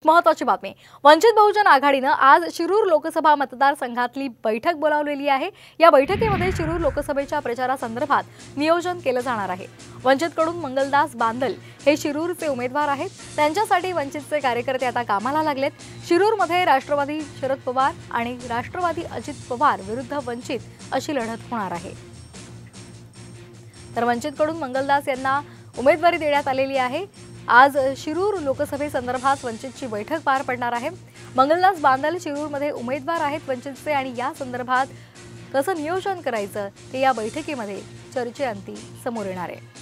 महत्त्वाची बातमी, वंचित बहुजन आघाडीनं आज शिरूर लोकसभा मतदारसंघातली बैठक बोलावलेली आहे। या बैठकीमध्ये शिरूर लोकसभेच्या प्रचारासंदर्भात नियोजन केलं जाणार आहे। वंचितकडून मंगलदास बांदल हे शिरूरचे उमेदवार आहेत। त्यांच्यासाठी वंचितचे कार्यकर्ते आता कामाला लागलेत। शिरूरमध्ये राष्ट्रवादी शरद पवार आणि राष्ट्रवादी अजित पवार विरुद्ध वंचित अशी लढत होणार आहे। तर वंचितकडून मंगलदास यांना उमेदवारी देण्यात आलेली आहे। आज शिरूर लोकसभेसंदर्भात वंचितची बैठक पार पडणार आहे। मंगलदास बांदल शिरूरमध्ये उमेदवार आहेत वंचितचे आणि या संदर्भात कसं नियोजन करायचं हे या बैठकीमध्ये चर्चेअंती समोर येणार आहे।